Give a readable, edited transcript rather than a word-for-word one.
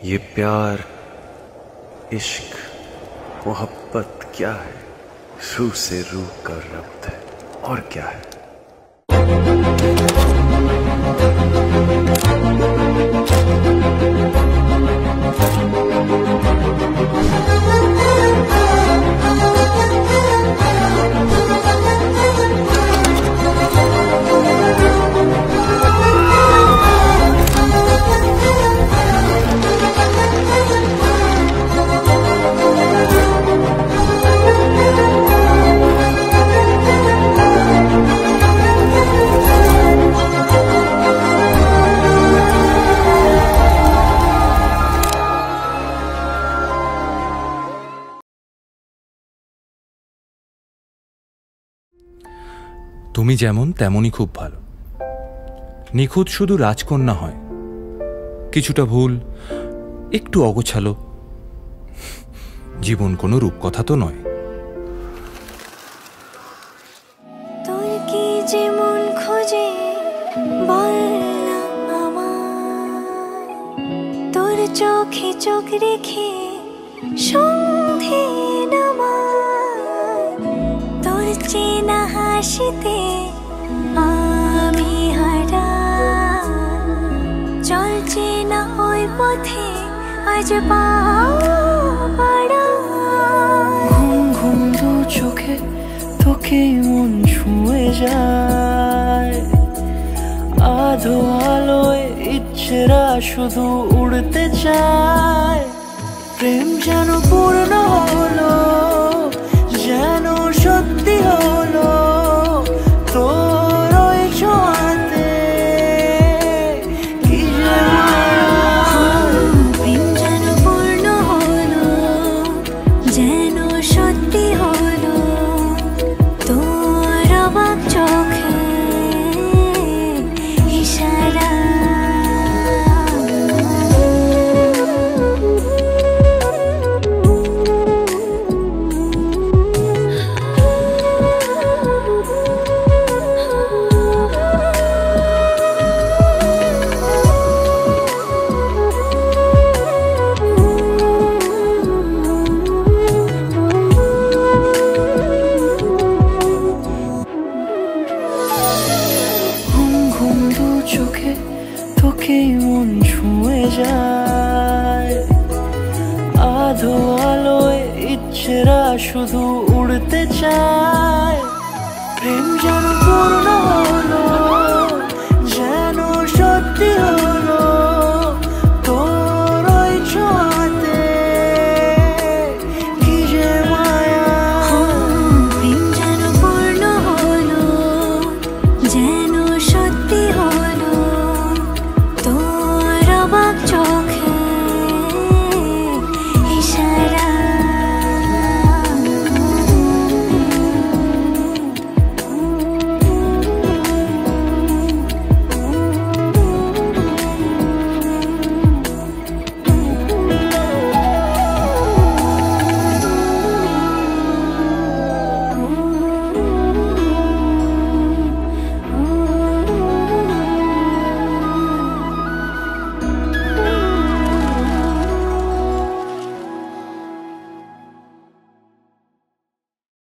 ये प्यार, इश्क, मोहब्बत क्या है? रूह से रूह का रब्त है और क्या है? তুমি যেমন তেমনই খুব ভালো। নিখুঁত শুধু রাজকন্যা হয়, কিছুটা ভুল, একটু অগোছালো। জীবন কোনো রূপকথা তো নয়। তোর কি যেমন খোঁজে বল না আমার, তোর চোখে চোখ রেখে সন্ধে নামার, তোর চেনা হাসিতে আমি হারা, চলছে না ওই পথে আজ পাড়া। ঘুম ঘুম দু চোখে তোকে মন ছুঁয়ে যায়, আধো আলোয় ইচ্ছেরা শুধু উড়তে চায়। প্রেম যেন পূর্ণ হলো, যেন সত্যি হলো তোর ওই ছোঁয়াতে, কি যে প্রেম যেন পূর্ণ হলো, যেন সত্যি হলো তোর অবাক চোখে ইশারা। তোকে মন ছুঁয়ে যায়, আধো আলোয় ইচ্ছেরা শুধু উড়তে চায়। প্রেম যেন পূর্ণ হলো,